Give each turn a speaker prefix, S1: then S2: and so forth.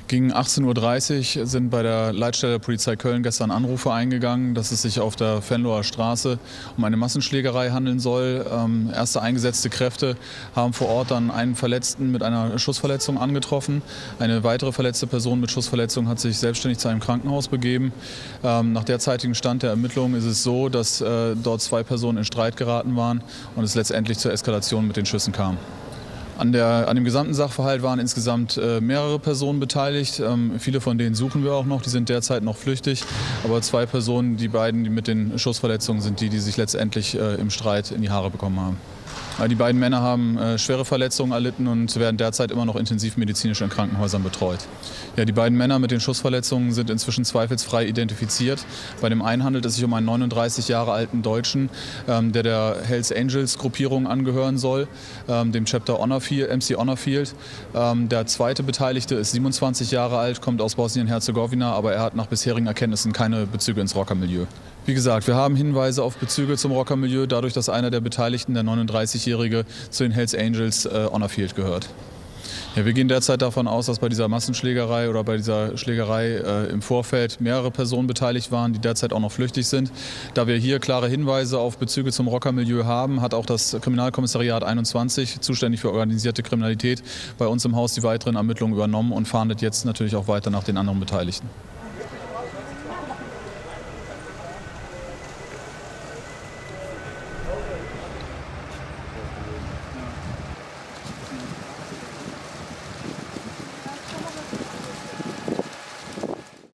S1: Gegen 18:30 Uhr sind bei der Leitstelle der Polizei Köln gestern Anrufe eingegangen, dass es sich auf der Venloer Straße um eine Massenschlägerei handeln soll. Erste eingesetzte Kräfte haben vor Ort dann einen Verletzten mit einer Schussverletzung angetroffen. Eine weitere verletzte Person mit Schussverletzung hat sich selbstständig zu einem Krankenhaus begeben. Nach derzeitigem Stand der Ermittlungen ist es so, dass dort zwei Personen in Streit geraten waren und es letztendlich zur Eskalation mit den Schüssen kam. An dem gesamten Sachverhalt waren insgesamt mehrere Personen beteiligt. Viele von denen suchen wir auch noch, die sind derzeit noch flüchtig. Aber zwei Personen, die beiden, die mit den Schussverletzungen sind, die sich letztendlich im Streit in die Haare bekommen haben. Die beiden Männer haben schwere Verletzungen erlitten und werden derzeit immer noch intensivmedizinisch in Krankenhäusern betreut. Ja, die beiden Männer mit den Schussverletzungen sind inzwischen zweifelsfrei identifiziert. Bei dem einen handelt es sich um einen 39 Jahre alten Deutschen, der Hells Angels Gruppierung angehören soll, dem Chapter MC Honor Field. Der zweite Beteiligte ist 27 Jahre alt, kommt aus Bosnien-Herzegowina, aber er hat nach bisherigen Erkenntnissen keine Bezüge ins Rockermilieu. Wie gesagt, wir haben Hinweise auf Bezüge zum Rockermilieu, dadurch, dass einer der Beteiligten, der 39-Jährige, zu den Hells Angels Honor Field gehört. Ja, wir gehen derzeit davon aus, dass bei dieser Massenschlägerei oder bei dieser Schlägerei im Vorfeld mehrere Personen beteiligt waren, die derzeit auch noch flüchtig sind. Da wir hier klare Hinweise auf Bezüge zum Rockermilieu haben, hat auch das Kriminalkommissariat 21, zuständig für organisierte Kriminalität, bei uns im Haus die weiteren Ermittlungen übernommen und fahndet jetzt natürlich auch weiter nach den anderen Beteiligten.